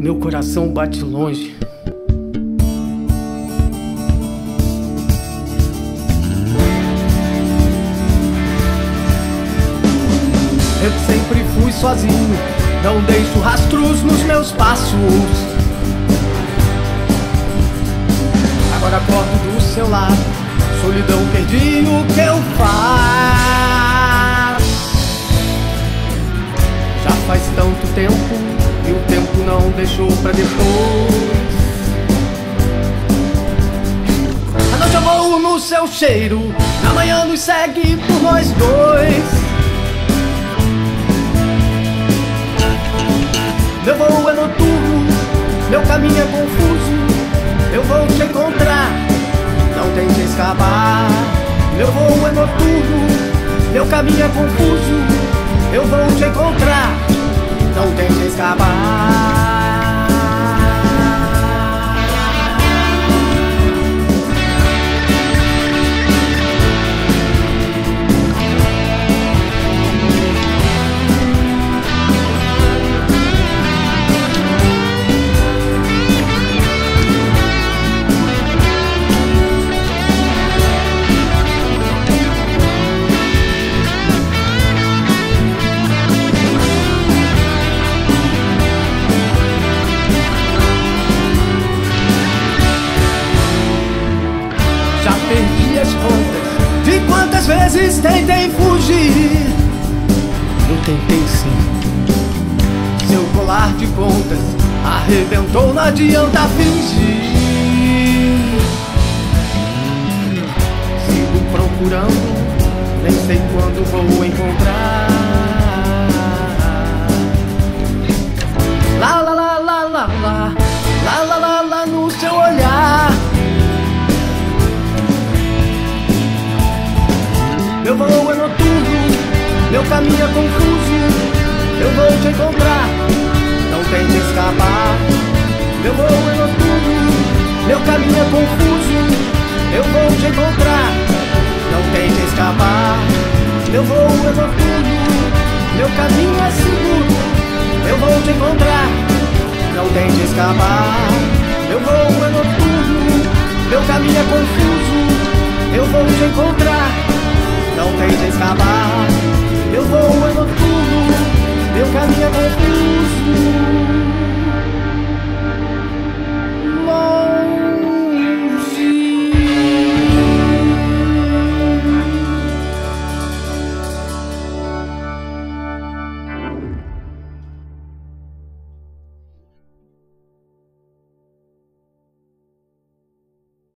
Meu coração bate longe. Eu sempre fui sozinho, não deixo rastros nos meus passos. Agora acordo do seu lado, solidão, perdi o que eu faço. Já faz tanto tempo e o tempo não deixou pra depois. A noite eu vou no seu cheiro, na manhã nos segue por nós dois. Meu voo é noturno, meu caminho é confuso. Eu vou te encontrar, não tente escapar. Meu voo é noturno, meu caminho é confuso. Eu vou te encontrar, não tente escapar. Perdi as contas de quantas vezes tentei fugir. Eu tentei sim. Seu colar de contas arrebentou, não adianta fingir. Sigo procurando, nem sei quando vou encontrar. Lá, lá, lá, lá, lá, lá, lá, lá, lá, lá no seu olhar. Meu voo é noturno, meu caminho é confuso. Eu vou te encontrar, não tente escapar. Meu voo é noturno, meu caminho é confuso. Eu vou te encontrar, não tente escapar. Meu voo é noturno, meu caminho é seguro. Eu vou te encontrar, não tente escapar. Meu voo é noturno, meu caminho é confuso. Eu vou te encontrar, não tente escapar.